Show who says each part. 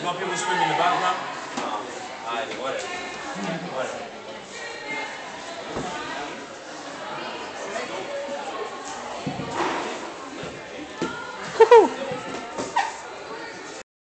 Speaker 1: You want people screaming in the background? Whatever. Whatever.